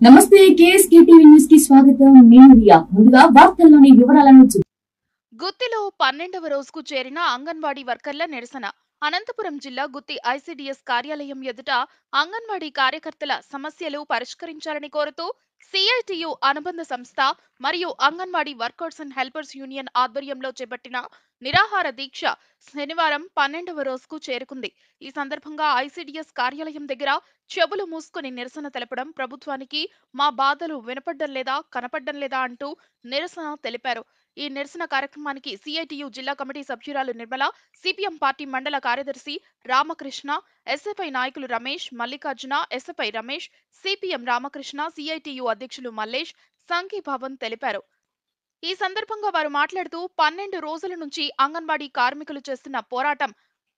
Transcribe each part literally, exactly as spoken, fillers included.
నమస్తే KSK TV news కి స్వాగతం. నేను రియా. ముందుగా వార్తల్లోని వివరాలను చూద్దాం. గుత్తిలో పన్నెండవ రోజుకు చేరిన అంగన్వాడీ వర్కర్ల నిరసన. అనంతపురం జిల్లా గుత్తి ఐసీడీఎస్ కార్యాలయం ఎదుట అంగన్వాడీ కార్యకర్తల సమస్యలు పరిష్కరించాలని కోరుతూ సిఐటియు అనుబంధ సంస్థ మరియు anganwadi workers and helpers union ఆధ్వర్యంలో చేపట్టిన నిరాహార దీక్ష శనివారం పన్నెండవ రోజుకు చేరుకుంది. ఈ సందర్భంగా ఐసీడీఎస్ కార్యాలయం దగ్గర చెవులు మూసుకుని నిరసన తెలపడం, ప్రభుత్వానికి మా బాధలు వినపడ్డం లేదా కనపడ్డం లేదా అంటూ నిరసన తెలిపారు. ఈ నిరసన కార్యక్రమానికి సిఐటియు జిల్లా కమిటీ సభ్యురాలు నిర్మల, సిపిఎం పార్టీ మండల కార్యదర్శి రామకృష్ణ, ఎస్ఎఫ్ఐ నాయకులు Ramesh, Mallikarjuna, SFI Ramesh, CPM Ramakrishna, CITU అధ్యక్షులు మల్లేష్ సంఘీభావం తెలిపారు. ఈ సందర్భంగా వారు మాట్లాడుతూ పన్నెండు రోజుల నుంచి అంగన్వాడీ కార్మికులు చేస్తున్న పోరాటం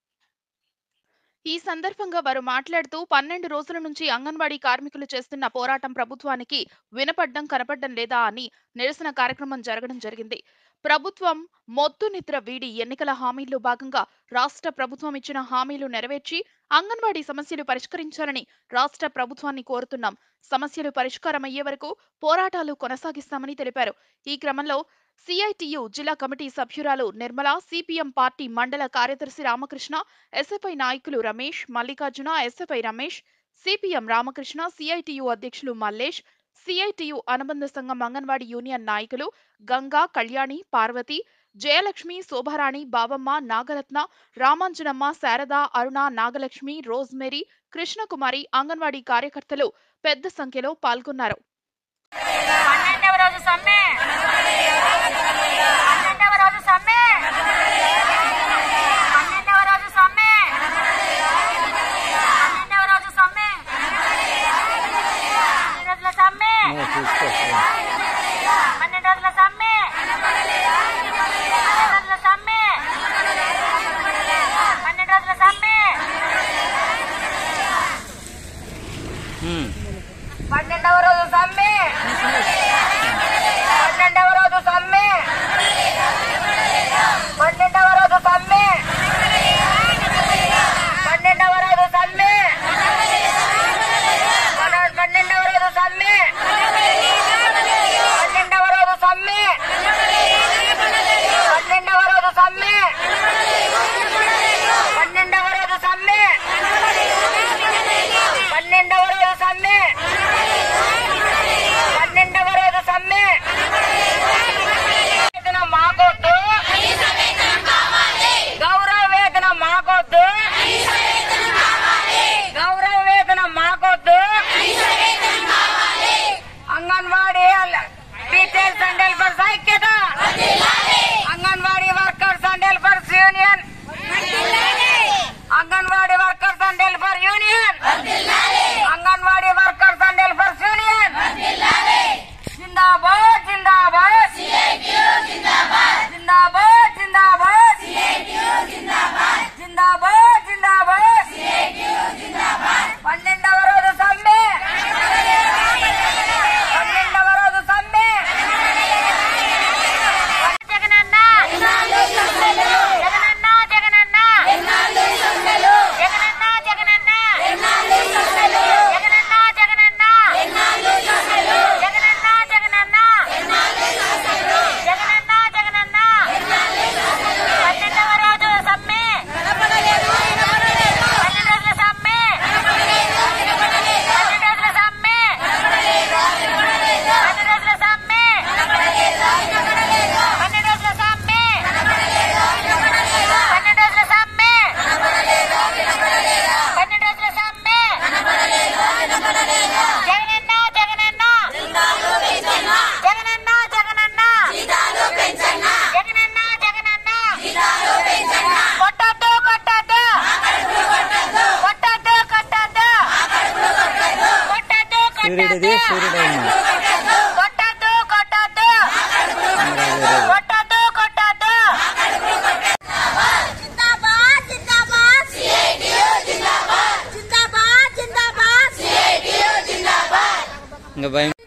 ఈ సందర్భంగా వారు మాట్లాడుతూ పన్నెండు రోజుల నుంచి అంగన్వాడీ కార్మికులు చేస్తున్న పోరాటం ప్రభుత్వానికి వినపడ్డం కనపడ్డం లేదా అని నిరసన కార్యక్రమం జరగడం జరిగింది. ప్రభుత్వం మొద్దు నిద్ర వీడి ఎన్నికల హామీల్లో భాగంగా రాష్ట్ర ప్రభుత్వం ఇచ్చిన హామీలు నెరవేర్చి అంగన్వాడీ సమస్యలు పరిష్కరించాలని రాష్ట్ర ప్రభుత్వాన్ని కోరుతున్నాం. సమస్యలు పరిష్కారమయ్యే వరకు పోరాటాలు కొనసాగిస్తామని తెలిపారు. ఈ క్రమంలో సిఐటియు జిల్లా కమిటీ సభ్యురాలు నిర్మల, సిపిఎం పార్టీ మండల కార్యదర్శి రామకృష్ణ, ఎస్ఎఫ్ఐ నాయకులు Ramesh, Mallikarjuna, SFI Ramesh, CPM Ramakrishna, CITU అధ్యక్షులు మల్లేష్, సిఐటియు అనుబంధ సంఘం అంగన్వాడీ యూనియన్ నాయకులు గంగా, కళ్యాణి, పార్వతి, జయలక్ష్మి, శోభారాణి, బాబమ్మ, నాగరత్న, రామాంజనమ్మ, శారద, అరుణ, నాగలక్ష్మి, రోజ్మేరీ, కృష్ణకుమారి, అంగన్వాడీ కార్యకర్తలు పెద్ద సంఖ్యలో పాల్గొన్నారు. పన్నెండవ రోజు సమ్మె పన్నెండవ రోజు సమ్మె పన్నెండవ రోజు సమ్మె పన్నెండవ రోజు సమ్మె పన్నెండవ రోజు సమ్మె పన్నెండవ రోజు సమ్మె పన్నెండవ రోజు సమ్మె పన్నెండవ రోజు సమ్మె పన్నెండవ రోజు సమ్మె పన్నెండవ రోజు సమ్మె వేతనం మాకొద్దు, గౌరవ వేతనం మాకొద్దు, గౌరవ వేతనం మాకొద్దు. అంగన్వాడీ టీచర్స్ అండ్ హెల్పర్స్ ఐక్యత, anganwadi workers and helpers union, anganwadi workers and helper union, anganwadi workers and helpers union జిందాబాద్ జిందాబాద్ జిందాబాద్ జిందాబాద్ జిందాబాద్ జిందాబాద్. పన్నెండవ రోజు సమ్మె పన్నెండవ రోజు సమ్మె జగనన్న జగనన్న జగనన్న జగనన్న జగనన్న జగనన్న జగనన్న జగనన్న జగనన్న జగనన్న జగనన్న పన్నెండవ రోజు సమ్మె పన్నెండు రోజుల సమ్మె పన్నెండు రోజుల సమ్మె పన్నెండు రోజుల సమ్మె పన్నెండు రోజుల సమ్మె పన్నెండు రోజుల సమ్మె పన్నెండు రోజుల సమ్మె జగనన్న జగనన్న జగనన్న జగనన్న జగనన్న జగనన్న కొట్టద్దు కొట్టద్దు కొట్టద్దు కొట్టద్దు కొట్టద్దు సూర్యుడిది సూర్యుడైన కొట్టద్దు కొట్టద్దు కొట్టద్దు కొట్టద్దు. జిందాబాద్ జిందాబాద్ జిందాబాద్ జిందాబాద్ జిందాబాద్ ఇంకా భయం